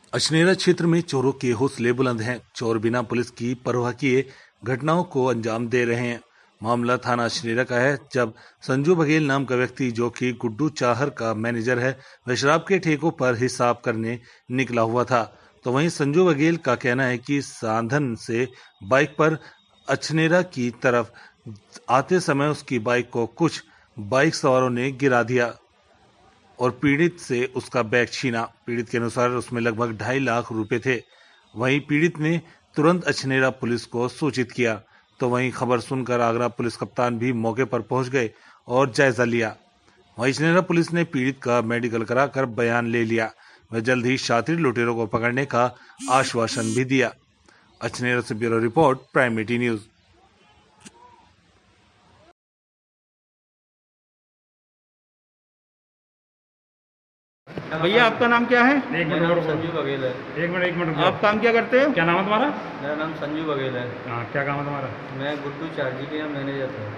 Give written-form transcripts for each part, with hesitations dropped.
अछनेरा क्षेत्र में चोरों के हौसले बुलंद हैं। चोर बिना पुलिस की परवाह किए घटनाओं को अंजाम दे रहे हैं। मामला थाना अछनेरा का है, जब संजू बघेल नाम का व्यक्ति, जो कि गुड्डू चाहर का मैनेजर है, वह शराब के ठेकों पर हिसाब करने निकला हुआ था। तो वहीं संजू बघेल का कहना है कि साधन से बाइक पर अछनेरा की तरफ आते समय उसकी बाइक को कुछ बाइक सवारों ने गिरा दिया और पीड़ित से उसका बैग छीना। पीड़ित के अनुसार उसमें लगभग 2.5 लाख रुपए थे। वहीं पीड़ित ने तुरंत अछनेरा पुलिस को सूचित किया। तो वहीं खबर सुनकर आगरा पुलिस कप्तान भी मौके पर पहुंच गए और जायजा लिया। वहीं अछनेरा पुलिस ने पीड़ित का मेडिकल कराकर बयान ले लिया। वह जल्द ही शातिर लुटेरों को पकड़ने का आश्वासन भी दिया। अछनेरा से ब्यूरो रिपोर्ट, प्राइम 18 न्यूज। भैया आपका नाम क्या है? एक मिनट और संजू बघेल है। एक मिनट आप काम क्या करते हो? क्या नाम है तुम्हारा? मेरा नाम संजू बघेल है। हाँ, क्या काम है तुम्हारा? मैं गुड्डू चार्जी के यहाँ मैनेजर था।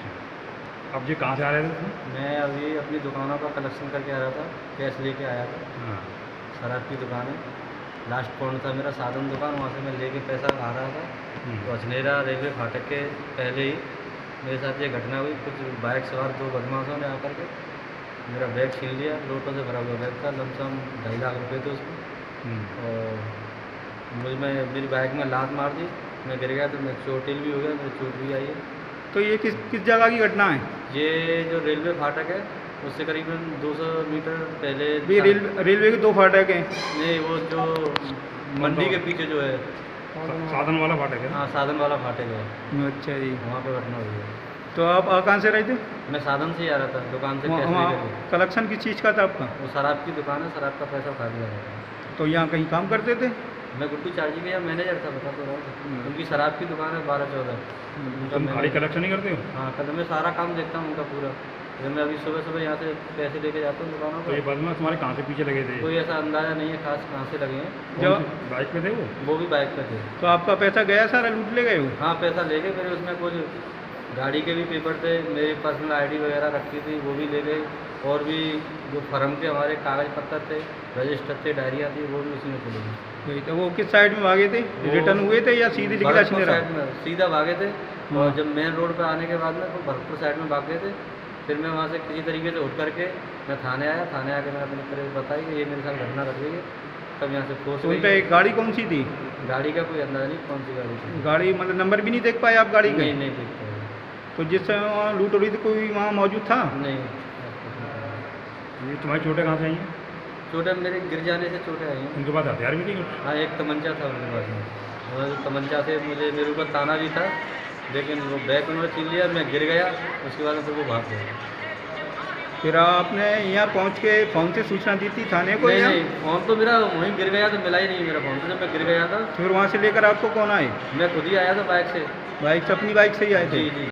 अब जी कहाँ से आ रहे थे? मैं अभी अपनी दुकानों का कलेक्शन करके आ रहा था, कैश लेके आया था। हाँ। शराब की दुकान है, लास्ट पॉइंट था मेरा साधन दुकान, वहाँ से मैं लेके पैसा आ रहा था। तो अछनेरा रेलवे फाटक के पहले ही मेरे साथ ये घटना हुई। कुछ बाइक सवार 2 बदमाशों ने आकर के मेरा बैग छीन लिया। लोटों से भरा हुआ बैग था, लमसम 2.5 लाख रुपए थे उसमें। और मेरी बाइक में लात मार दी, मैं गिर गया, तो मैं चोटिल भी हो गया, मेरी चोट भी आई है। तो ये किस जगह की घटना है? ये जो रेलवे फाटक है उससे करीबन 200 मीटर पहले। रेलवे के 2 फाटक हैं। नहीं, वो जो मंडी के पीछे जो है साधन वाला फाटक है। हाँ, साधन वाला फाटक है। अच्छा जी। वहाँ पे घटना हुई है। तो आप कहाँ से रहे थे? मैं साधन से ही आ रहा था, दुकान से कैश वहाँ लेकर के। कलेक्शन किस चीज़ का था आपका? वो शराब की दुकान है, शराब का पैसा उठा लिया था। तो यहाँ कहीं काम करते थे? मैं गुड्डू चार्जी के यहाँ मैनेजर था, बता तो रहा हूँ। उनकी शराब की दुकान है 12-14। तुम गाड़ी कलेक्शन नहीं करते हो? हाँ, कल मैं सारा काम देखता हूँ उनका पूरा। जब मैं अभी सुबह यहाँ से पैसे लेके जाता हूँ दुकानों तो ये पर। बदमाश तुम्हारे कहाँ से पीछे लगे थे? कोई ऐसा अंदाजा नहीं है खास कहाँ से लगे हैं। जो बाइक पे थे वो भी बाइक पे थे। तो आपका पैसा गया सारा, लूट ले गए हो? हाँ, पैसा ले गए मेरे। उसमें कुछ गाड़ी के भी पेपर थे, मेरी पर्सनल आईडी वगैरह रखी थी, वो भी ले गए। और भी जो फर्म के हमारे कागज पत्र थे, रजिस्टर थे, डायरियाँ थी, वो भी उसी में चले गई। तो वो किस साइड में भागे थे? रिटर्न हुए थे या सीधे जिगरा अछनेरा? साइड में सीधा भागे थे। और जब मेन रोड पर आने के बाद में तो भरतपुर साइड में भाग गए थे। फिर मैं वहाँ से किसी तरीके से उठ करके मैं थाने आया। थाने आके मैंने अपनी तरह बताई कि ये मेरे साथ घटना घट गई है। तब यहाँ से फोर्स। तो उन पे गाड़ी कौन सी थी? गाड़ी का कोई अंदाजा नहीं कौन सी गाड़ी थी। गाड़ी मतलब नंबर भी नहीं देख पाए आप गाड़ी का? नहीं देख पाया। तो जिस समय वहाँ लूट हो रही थी कोई वहाँ मौजूद था? नहीं। ये तुम्हारी चोटें कहाँ से आई हैं? चोटें मेरे गिर जाने से चोटें आई हैं। उनके पास हथियार भी नहीं? हाँ, एक तमंचा था उनके पास में। और तमंचा से मेरे ऊपर ताना भी था, लेकिन वो बैग उन्होंने छीन लिया, मैं गिर गया। उसके बाद फिर वो भाग गया। फिर आपने यहाँ पहुँच के फ़ोन से सूचना दी थी थाने को? नहीं, फ़ोन तो मेरा वहीं गिर गया, तो मिला ही नहीं मेरा फ़ोन। तो जब मैं गिर गया था फिर वहाँ से लेकर आपको कौन आए? मैं खुद ही आया था बाइक से। बाइक से, अपनी बाइक से ही आए थे? जी जी।